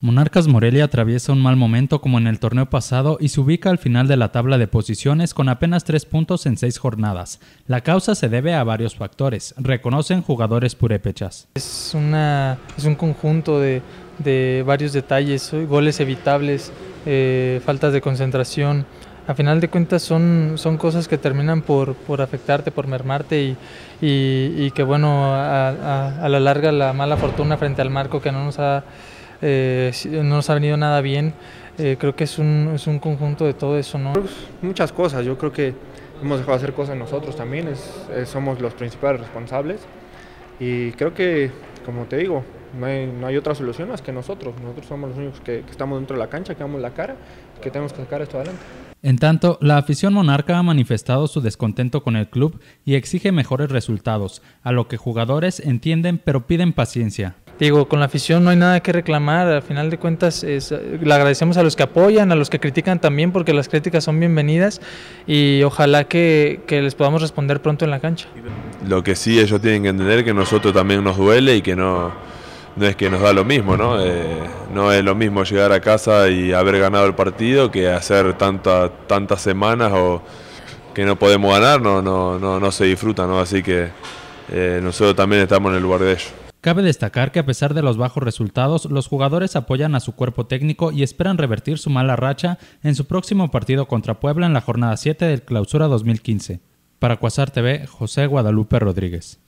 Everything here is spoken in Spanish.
Monarcas Morelia atraviesa un mal momento como en el torneo pasado y se ubica al final de la tabla de posiciones con apenas 3 puntos en 6 jornadas. La causa se debe a varios factores, reconocen jugadores purépechas. Es un conjunto de varios detalles, goles evitables, faltas de concentración. A final de cuentas son cosas que terminan por afectarte, por mermarte y que bueno, a la larga la mala fortuna frente al marco que no nos ha venido nada bien. Creo que es un conjunto de todo eso, ¿no? Muchas cosas, yo creo que hemos dejado de hacer cosas nosotros también, somos los principales responsables y creo que, como te digo, no hay otra solución más que nosotros somos los únicos que estamos dentro de la cancha, que damos la cara, que tenemos que sacar esto adelante. En tanto, la afición monarca ha manifestado su descontento con el club y exige mejores resultados, a lo que jugadores entienden pero piden paciencia. Digo, con la afición no hay nada que reclamar, al final de cuentas le agradecemos a los que apoyan, a los que critican también, porque las críticas son bienvenidas y ojalá que les podamos responder pronto en la cancha. Lo que sí ellos tienen que entender que nosotros también nos duele y que no es que nos da lo mismo, ¿no? No es lo mismo llegar a casa y haber ganado el partido que hacer tantas semanas o que no podemos ganar, no se disfruta, ¿no? Así que nosotros también estamos en el lugar de ellos. Cabe destacar que a pesar de los bajos resultados, los jugadores apoyan a su cuerpo técnico y esperan revertir su mala racha en su próximo partido contra Puebla en la jornada 7 del Clausura 2015. Para Cuasar TV, José Guadalupe Rodríguez.